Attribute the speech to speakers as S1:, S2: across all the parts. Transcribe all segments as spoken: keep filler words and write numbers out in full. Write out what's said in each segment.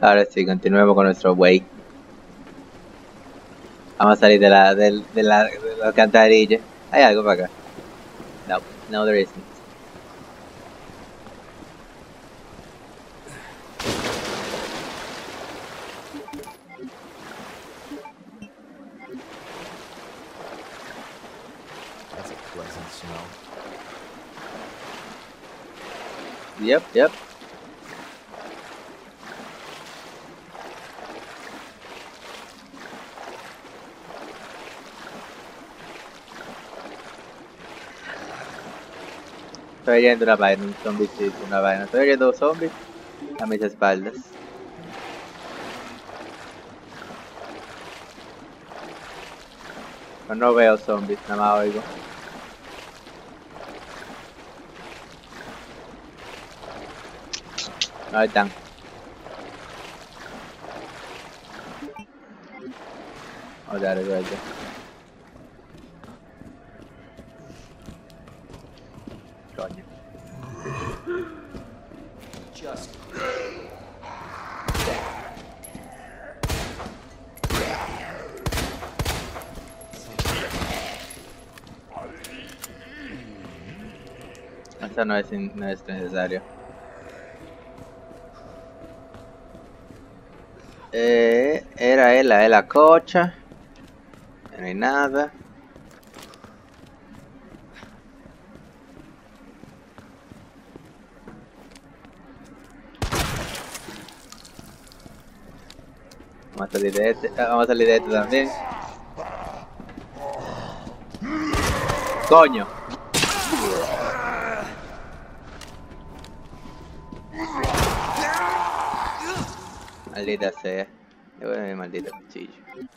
S1: Ahora sí, continuemos con nuestro way. Vamos a salir de la, de, de la, de la alcantarilla. ¿Hay algo para acá? No, no there isn't.
S2: That's a pleasant smell.
S1: Yep, yep. Estoy oyendo una vaina, un zombie, sí, una vaina. Estoy oyendo zombies a mis espaldas. Pero no veo zombies, nada más oigo. No, ahí están. Oh, that is right there. Coño.
S2: Just
S1: Esto no es, in, no es necesario. Eh, era él, la de la cocha. No hay nada. Vamos a salir de este. Ah, vamos a salir de este también. Coño. Maldita sea. Le voy a mi maldito cuchillo.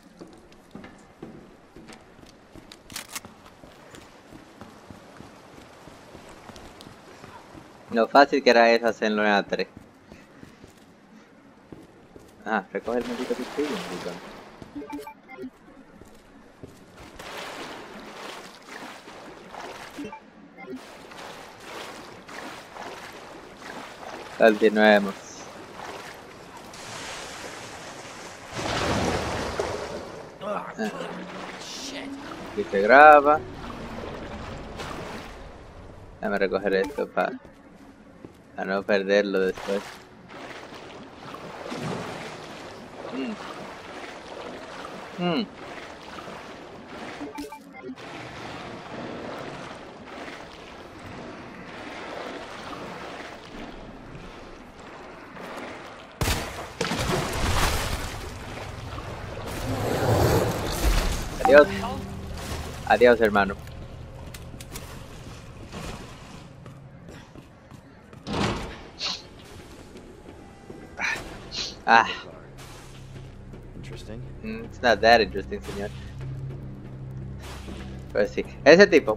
S1: Lo fácil que era eso hacerlo en la tres. Ah, recoge el maldito cuchillo, maldito. Continuemos. Ah. Aquí se graba. Déjame recoger esto para no perderlo después. Mm. Mm. Adiós. Adiós, hermano. Ah.
S2: interesting.
S1: Mm, it's not that interesting, señor. Pues sí. Ese tipo.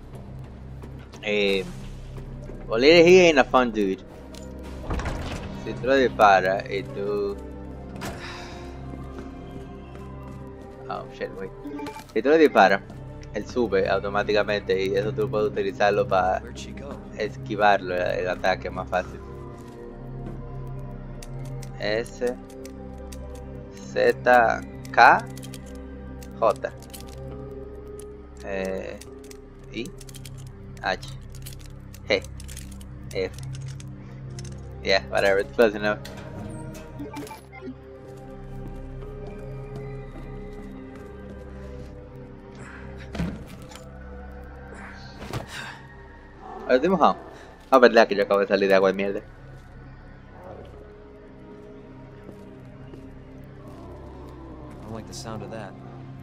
S1: Eh. Well, he ain't a fun dude. Si tú lo disparas y tú. Oh shit, wait. Si tú lo disparas, él sube automáticamente y eso tú puedes utilizarlo para
S2: Where'd she go?
S1: esquivarlo, el, el ataque más fácil. S Z K J eh, I H G F. Yeah, whatever, it's close enough. ¿Lo estoy mojado? Ah, verdad que yo acabo de salir de agua de mierda.
S2: I don't like the sound of that.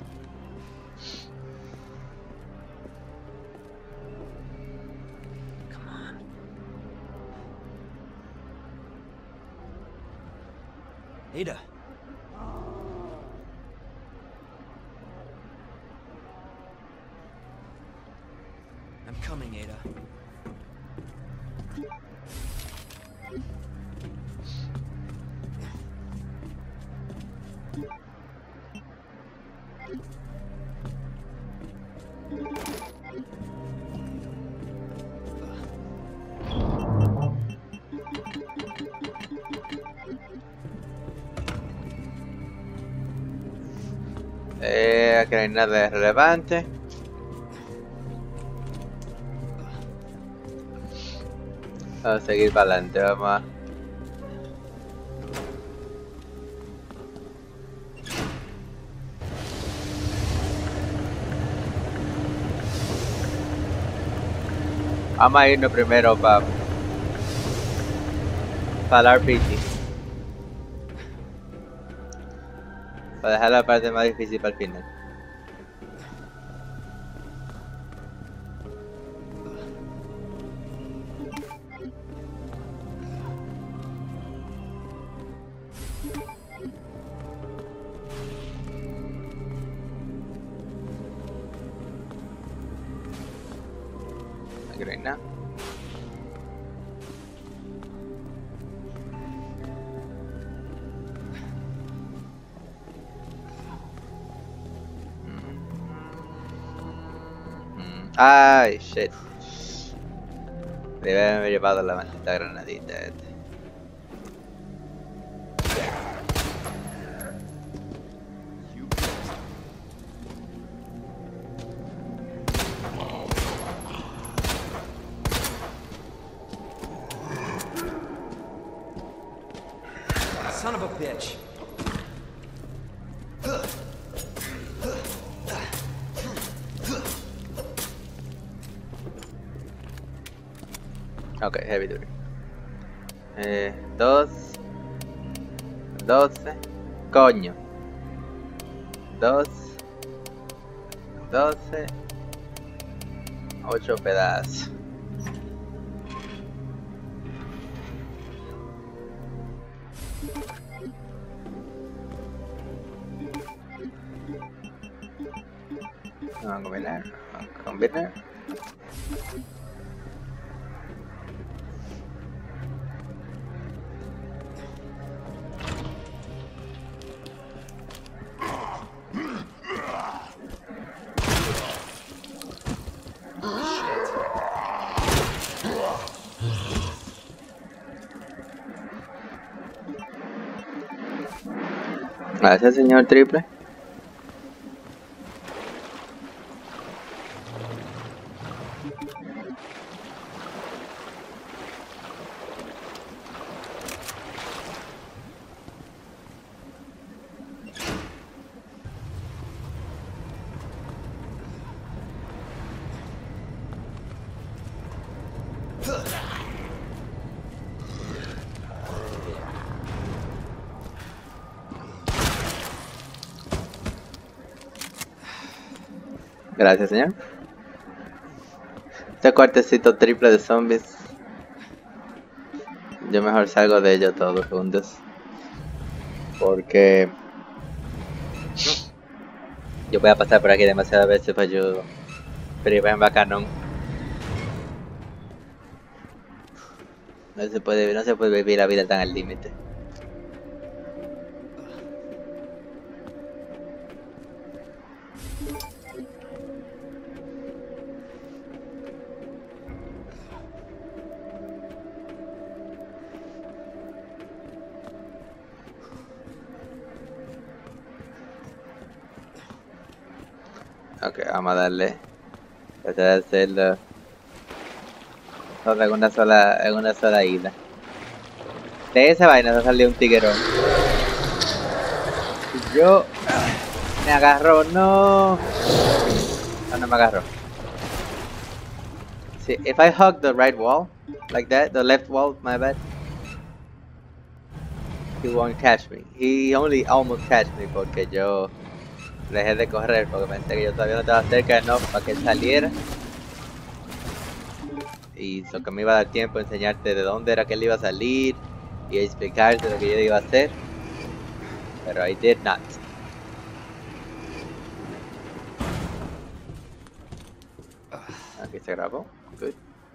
S2: Come on. Ada. I'm coming, Ada.
S1: Eh, aquí no hay nada relevante. Vamos a seguir para adelante, vamos a... Vamos a irnos primero para... para el R P G. Para dejar la parte más difícil para el final. Aquí no hay nada. Ay, shit. Debe haberme llevado la maldita granadita. Este.
S2: Son of a bitch.
S1: Ok, heavy duty. Eh, dos. Doce. Coño. Dos. Doce. Ocho pedazos. Vamos a combinar. Vamos a combinar. Gracias, señor Triple. Gracias, señor. Este cuartecito triple de zombies. Yo mejor salgo de ellos todos juntos. Porque yo voy a pasar por aquí demasiadas veces para yo privar en bacanón. No se puede, no se puede vivir la vida tan al límite. Ok, vamos a darle. Tratar de hacerlo todo en una sola, en una sola ida. De esa vaina se salió un tiguerón. Y yo me agarró, no. No, no me agarró. See, if I hug the right wall, like that, the left wall, my bad, he won't catch me. He only almost catch me porque yo dejé de correr porque pensé que yo todavía no estaba cerca de no para que él saliera. Y eso que me iba a dar tiempo a enseñarte de dónde era que él iba a salir y a explicarte lo que yo iba a hacer. Pero I did not. Aquí se grabó. Good.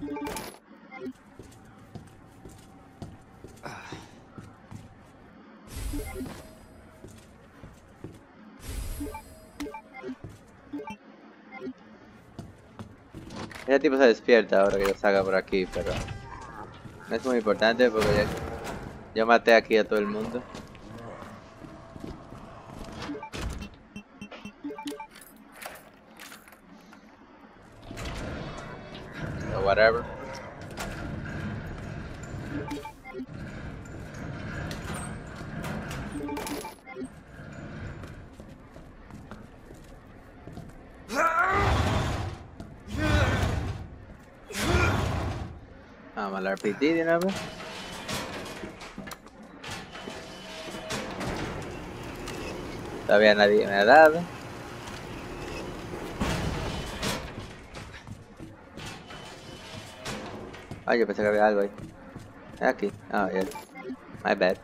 S1: Ese tipo se despierta ahora que yo salga por aquí, pero no es muy importante porque ya, yo maté aquí a todo el mundo. whatever. Vamos al R P D de una vez. Todavía nadie me ha dado. Ay, yo pensé que había algo ahí. Aquí. Oh, yeah. My bad.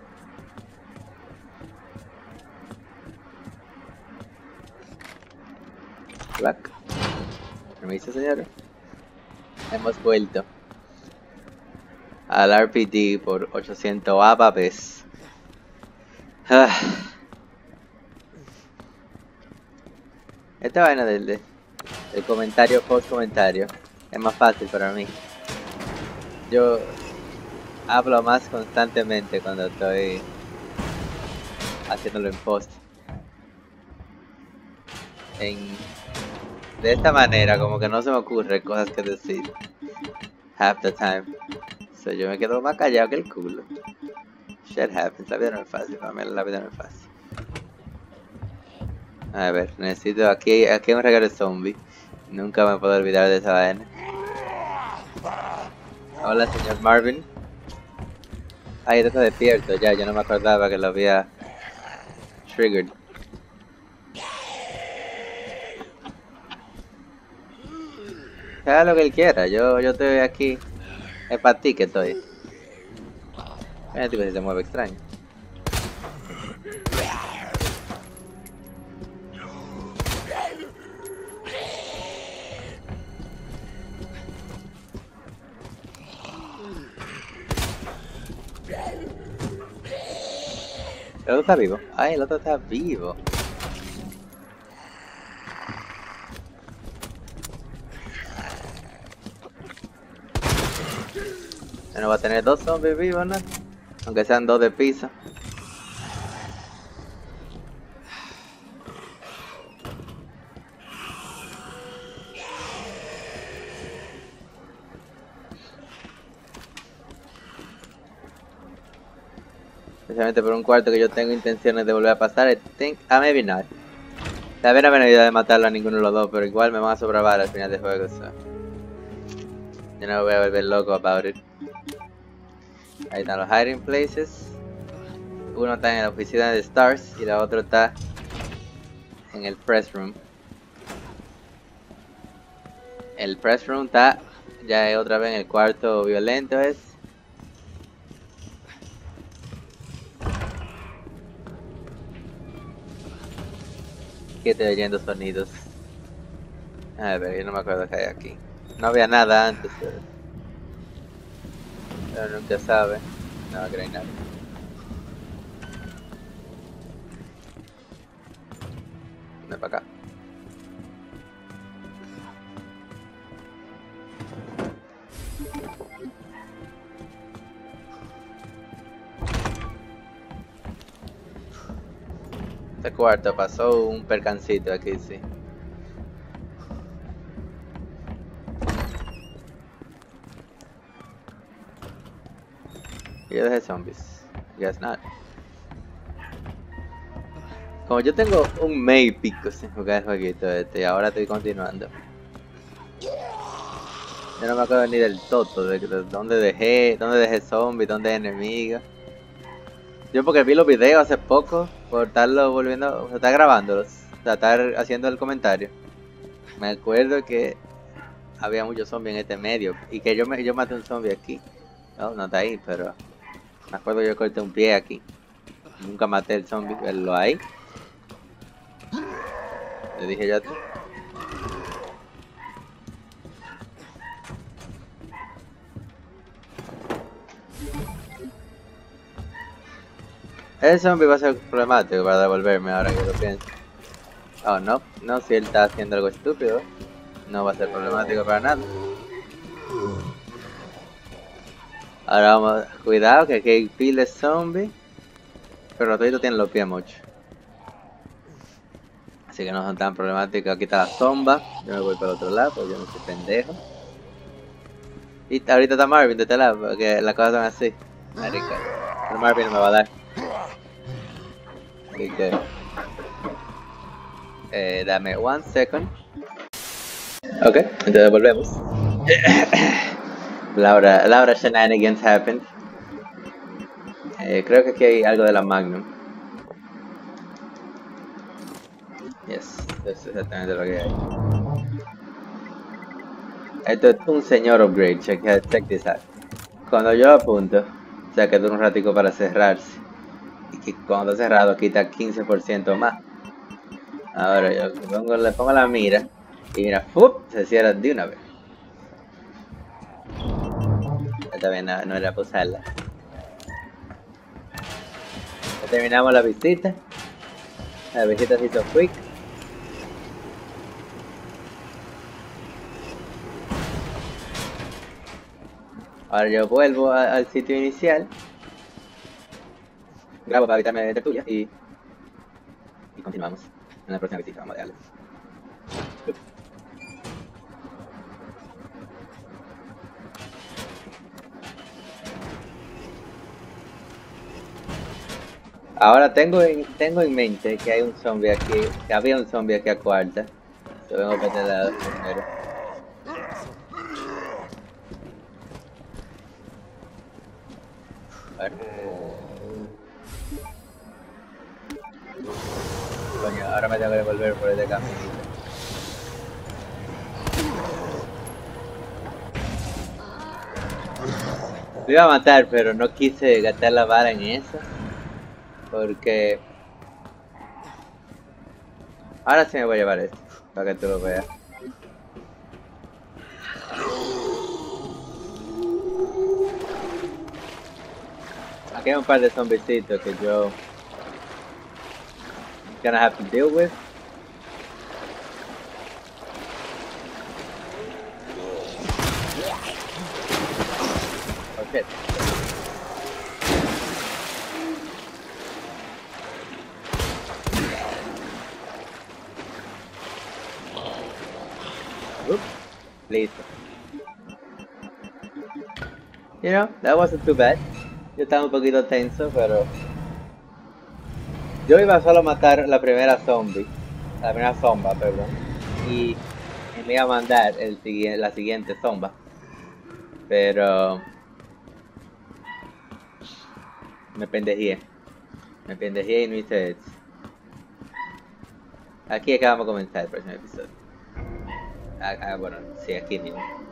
S1: Black. Permiso, señores. Hemos vuelto al R P D por ochocientos vez. Ah. Esta vaina del, del, del comentario post comentario es más fácil para mí. Yo hablo más constantemente cuando estoy haciéndolo en post. En, de esta manera como que no se me ocurre cosas que decir half the time. So yo me quedo más callado que el culo. Shit happens, la vida no es fácil, para mí la vida no es fácil. A ver, necesito, aquí, aquí hay un regalo de zombie. Nunca me puedo olvidar de esa vaina. Hola, señor Marvin. Ay, está despierto ya, yo no me acordaba que lo había triggered. Haga lo que él quiera, yo, yo estoy aquí. Es para ti que estoy. Mira, tipo, si se mueve extraño. El otro está vivo. Ay, el otro está vivo. Bueno, va a tener dos zombies vivos, ¿no? Aunque sean dos de piso. Especialmente por un cuarto que yo tengo intenciones de volver a pasar. I think, ah, maybe not. La verdad no me idea de matarlo a ninguno de los dos, pero igual me van a sobrar balas al final del juego, so. Yo no me voy a volver loco about it. Ahí están los hiding places. Uno está en la oficina de Stars y la otra está en el press room. El press room está ya otra vez en el cuarto violento es. Que estoy oyendo sonidos. A ver, yo no me acuerdo qué hay aquí. No había nada antes, pero, pero nunca sabe. No, creo que hay nada. Ven para acá. Este cuarto pasó un percancito aquí, sí. Y yo dejé zombies. Guess not. Como yo tengo un mes y pico sin jugar el jueguito este y ahora estoy continuando. Yo no me acuerdo ni del toto, de, de dónde dejé, dónde dejé zombies, dónde enemigos. Yo porque vi los videos hace poco, por estarlo volviendo, o sea, estar grabándolos, o sea, estar haciendo el comentario. Me acuerdo que había muchos zombies en este medio y que yo me yo maté un zombie aquí. No, no está ahí, pero me acuerdo que yo corté un pie aquí. Nunca maté el zombie, verlo ahí. Le dije ya tú. El zombie va a ser problemático para devolverme ahora que lo pienso. Oh no, no, si él está haciendo algo estúpido, no va a ser problemático para nada. Ahora vamos, cuidado que aquí hay piles de zombies, pero todos tienen los pies mucho. Así que no son tan problemáticos. Aquí está la zomba, yo me voy para el otro lado, porque yo no soy pendejo. Y ahorita está Marvin de este lado, porque las cosas son así. Marica. Pero Marvin no me va a dar. Así que... Eh, dame one second. Ok, entonces volvemos. Laura, Laura shenanigans happened. Eh, creo que aquí hay algo de la Magnum. Yes, eso es exactamente lo que hay. Esto es un señor upgrade, check, check this out. Cuando yo apunto, o sea que dura un ratico para cerrarse. Y que cuando está cerrado quita quince por ciento más. Ahora yo le pongo, le pongo la mira y mira, ¡fup! Se cierra de una vez. Esta vez no, no era para usarla. Ya terminamos la visita. La visita se hizo quick. Ahora yo vuelvo a, al sitio inicial. Grabo para evitarme de tertulia y, y continuamos en la próxima visita. Vamos a darle. Ahora tengo en, tengo en mente que hay un zombie aquí, que había un zombie aquí a cuarta. Yo vengo por este lado primero. A ver. Coño, ahora me tengo que volver por este caminito. Lo iba a matar, pero no quise gastar la bala en eso. Porque... Ahora sí me voy a llevar esto, para que tú lo veas. Aquí hay un par de zombiecitos que yo... gonna have to deal with. Oh shit. Oops. Listo. You know, that wasn't too bad. Yo estaba un poquito tenso, pero... Yo iba solo a matar la primera zombie. La primera zomba, perdón. Y, y me iba a mandar el, la siguiente zomba. Pero... Me pendejé. Me pendejé y no hice eso. Aquí acabamos de comenzar el próximo episodio. Ah, ah, bueno, sí, aquí mismo.